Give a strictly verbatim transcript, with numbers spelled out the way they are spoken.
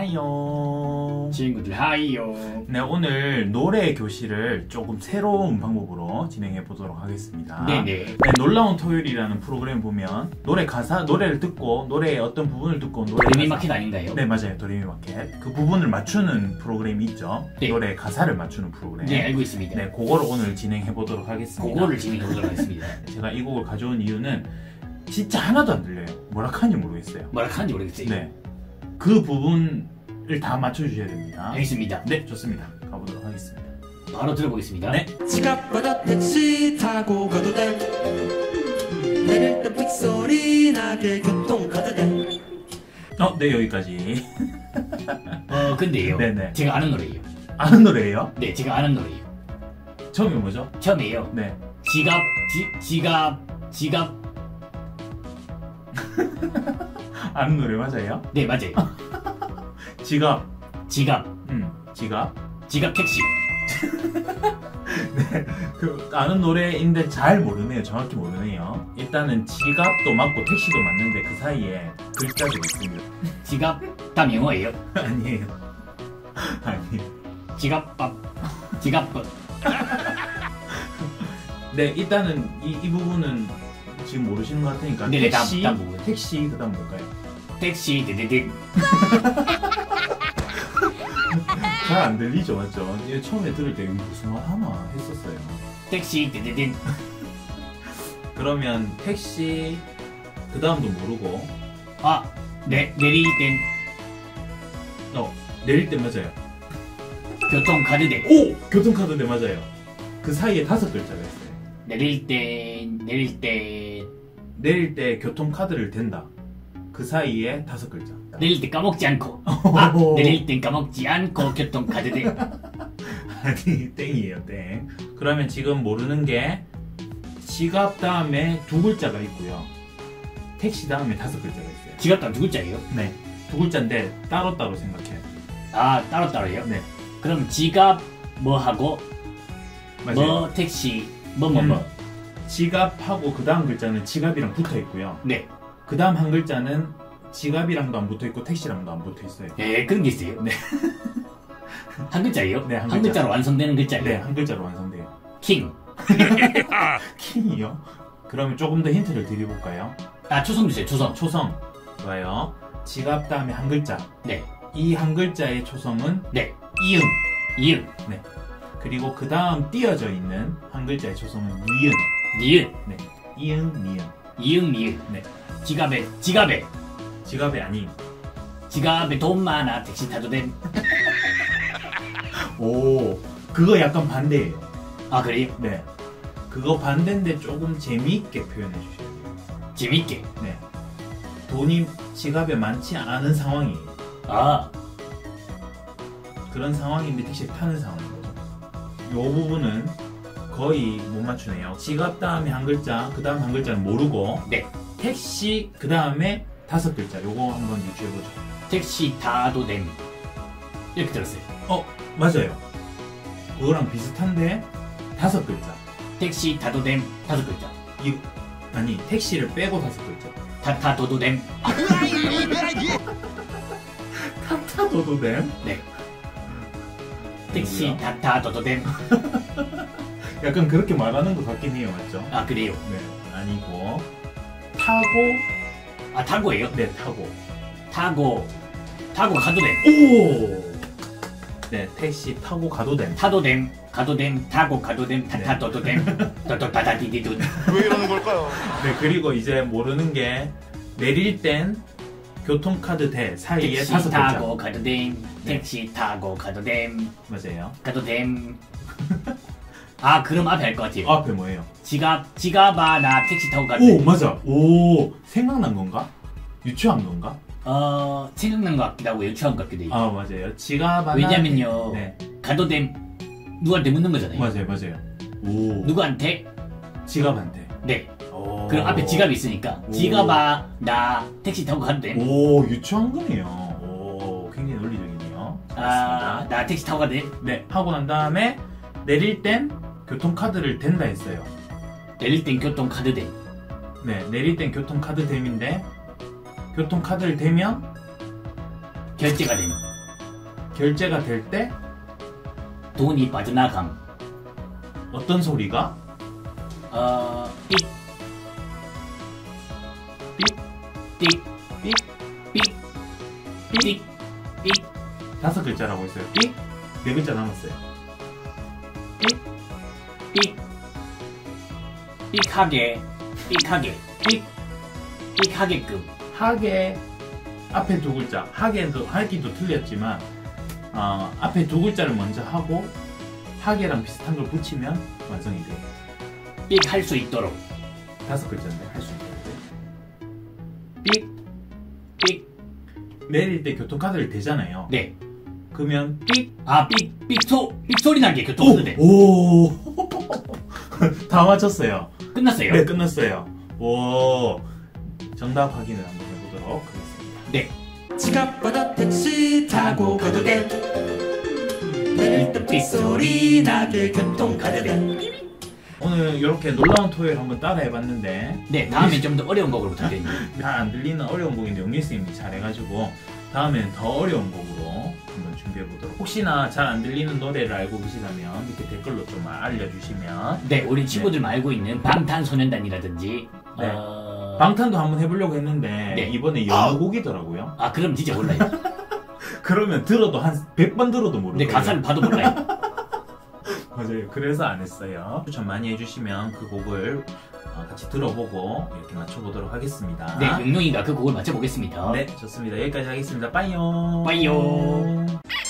하이요. 친구들 하이요. 네, 오늘 노래 교실을 조금 새로운 방법으로 진행해 보도록 하겠습니다. 네네. 네, 놀라운 토요일이라는 프로그램 보면 노래 가사, 노래를 듣고 노래의 어떤 부분을 듣고 노래 도레미 마켓 아닌가요? 네, 맞아요. 도레미 마켓. 그 부분을 맞추는 프로그램이 있죠. 네. 노래 가사를 맞추는 프로그램. 네, 알고 있습니다. 네, 그거를 오늘 진행해 보도록 하겠습니다. 그거를 진행해 보도록 하겠습니다. 제가 이 곡을 가져온 이유는 진짜 하나도 안 들려요. 뭐라 하는지 모르겠어요. 뭐라 하는지 모르겠어요. 네. 그 부분을 다 맞춰주셔야 됩니다. 알겠습니다. 네, 좋습니다. 가보도록 하겠습니다. 바로 들어보겠습니다. 네. 지갑보다 택시 타고 가도 돼. 내릴 때 픽소리 나게 교통카드 돼. 어, 네, 여기까지. 어, 근데요. 네네. 제가 아는 노래예요. 아는 노래예요? 네, 제가 아는 노래예요. 처음이 뭐죠? 처음이에요. 네. 지갑, 지, 지갑, 지갑. 아는 노래 맞아요? 네, 맞아요. 지갑. 지갑, 음, 지갑. 지갑 택시. 네. 그, 아는 노래인데 잘 모르네요. 정확히 모르네요. 일단은 지갑도 맞고 택시도 맞는데 그 사이에 글자도 있습니다. 지갑, 땀 영어예요. 아니에요. 아니에요. 지갑밥, 지갑밥. 네, 일단은 이, 이 부분은 지금 모르시는 것 같으니까 네네, 택시, 다음, 다음 부분. 택시, 그 다음 뭘까요? 택시, 드드드. 잘 안 들리죠, 맞죠? 이게 처음에 들을 때 무슨 말 하나 했었어요. 택시, 드드드. 그러면 택시, 그 다음도 모르고, 아, 네, 내릴 땐 어, 내릴 때 맞아요. 교통카드 대. 오! 교통카드 네 맞아요. 그 사이에 다섯 글자가 있어요. 내릴 땐, 내릴 땐. 내릴 때 교통카드를 댄다. 그 사이에 다섯 글자. 내릴 때 까먹지 않고. 아, 내릴 땐 까먹지 않고 교통카드 대. 아니, 땡이에요, 땡. 그러면 지금 모르는 게 지갑 다음에 두 글자가 있고요. 택시 다음에 다섯 글자가 있어요. 지갑 다음 두 글자예요? 네. 두 글자인데 따로따로 생각해요. 아, 따로따로예요? 네. 그럼 지갑 뭐 하고 맞아요. 뭐 택시 뭐 뭐 뭐. 음. 지갑하고 그 다음 글자는 지갑이랑 붙어 있고요. 네. 그 다음 한 글자는 지갑이랑도 안 붙어 있고 택시랑도 안 붙어 있어요. 예, 그런 게 있어요. 네. 한 글자예요? 네, 한 한, 글자. 글자로 완성되는 글자예요. 네, 한 글자로 완성돼요. 킹. 킹이요? 그러면 조금 더 힌트를 드려볼까요? 아, 초성 주세요. 초성. 초성. 좋아요. 지갑 다음에 한 글자. 네. 이 한 글자의 초성은 네. 이응. 이응. 네. 그리고 그 다음 띄어져 있는 한 글자의 초성은 니은. 니은. 네. 이응, 니은. 이응 니은. 네. 지갑에 지갑에 지갑이 아닌. 지갑에 돈 많아 택시 타도 됨. 오, 그거 약간 반대예요. 아, 그래요? 네. 그거 반대인데 조금 재미있게 표현해 주셔야 돼요. 재밌게. 네. 돈이 지갑에 많지 않은 상황이에요. 아, 그런 상황인데 택시 타는 상황인 거죠. 이 부분은 거의 못 맞추네요. 지갑 다음에 한 글자, 그 다음 한 글자는 모르고 네. 택시 그 다음에 다섯 글자. 요거 한번 유추해보죠. 택시 타도 됨. 이렇게 들었어요. 어, 맞아요. 그거랑 비슷한데 다섯 글자. 택시 타도 됨. 다섯 글자. 이 아니 택시를 빼고 다섯 글자. 타타도도 됨. 타타도도댐? 네. 택시 타타도도 됨. 약간 그렇게 말하는 것 같긴 해요, 맞죠? 아, 그래요? 네, 아니고 타고. 아, 타고예요? 네, 타고. 타고 타고 가도 됨. 오! 네, 택시 타고 가도 됨. 타도 됨. 가도 됨. 타고 가도 됨. 타타도도 됨. 도도다다디디도. 왜 이러는 걸까요? 네, 그리고 이제 모르는 게 내릴 땐 교통카드 대 사이에 택시 다섯 글자. 타고 가도 됨. 네. 택시 타고 가도 됨. 맞아요. 가도 됨. 아, 그럼 앞에 할 것 같아요. 앞에 뭐예요? 지갑 지갑 하나 택시 타고 가도 오, 됨. 맞아. 오, 생각난 건가? 유추한 건가? 어, 생각난 것 같기도 하고 유추한 것 같기도 해요. 아, 맞아요. 지갑 하나. 왜냐면요. 네, 가도 됨. 누구한테 묻는 거잖아요. 맞아요, 맞아요. 오, 누구한테? 지갑한테. 네. 오. 그럼 앞에 지갑이 있으니까 오. 지갑아 나 택시 타고 가도 됨. 오, 유추한 거네요. 오, 굉장히 논리적이네요. 아, 잘했습니다. 나 택시 타고 가도 됨. 네, 하고 난 다음에 내릴 땐 교통카드를 댄다 했어요. 내릴 땐 교통카드 됨. 네, 내릴 땐 교통카드 댐인데 교통카드를 대면 결제가 됨. 결제가 될 때 돈이 빠져나감. 어떤 소리가? 어, 삑, 삑, 삑, 삑, 삑, 삑, 삑, 다섯 글자라고 했어요. 삑, 네 글자 남았어요. 삑, 삑, 삑하게, 삑하게, 삑, 삑하게끔. 하게 앞에 두 글자. 하게도 하기도 틀렸지만 어, 앞에 두 글자를 먼저 하고 하게랑 비슷한 걸 붙이면 완성이 돼요. 삑할 수 있도록. 다섯 글자인데 할 수 있도록. 삑, 삑, 내릴 때 교통카드를 대잖아요. 네. 그러면 삑. 아, 삑, 삑소, 삑소리 나게 교통카드. 오, 다 맞췄어요. 끝났어요. 네, 끝났어요. 오, 정답 확인을 한번 해보도록 하겠습니다. 네. 지갑보다 택시 타고 가도 돼 내릴 때 삑소리 나게 교통카드 대 오늘 이렇게 놀라운 토요일 한번 따라 해봤는데 네, 다음에 좀 더 어려운 곡으로 부탁드립니다. 잘 안 들리는 어려운 곡인데 영리스님이 잘해가지고 다음엔 더 어려운 곡으로 한번 준비해보도록. 혹시나 잘 안 들리는 노래를 알고 계시다면 밑에 댓글로 좀 알려주시면. 네, 우리 친구들 알고 있는 방탄소년단이라든지 네. 어... 방탄도 한번 해보려고 했는데 네. 이번에 연우곡이더라고요. 아, 그럼 진짜 몰라요. 그러면 들어도 한 백 번 들어도 모르고. 근데 가사를 봐도 몰라요. 맞아요. 그래서 안 했어요. 추천 많이 해주시면 그 곡을 어, 같이 들어보고 이렇게 맞춰보도록 하겠습니다. 네, 용용이가 그 곡을 맞춰보겠습니다. 네, 좋습니다. 여기까지 하겠습니다. 빠이요. 빠이요.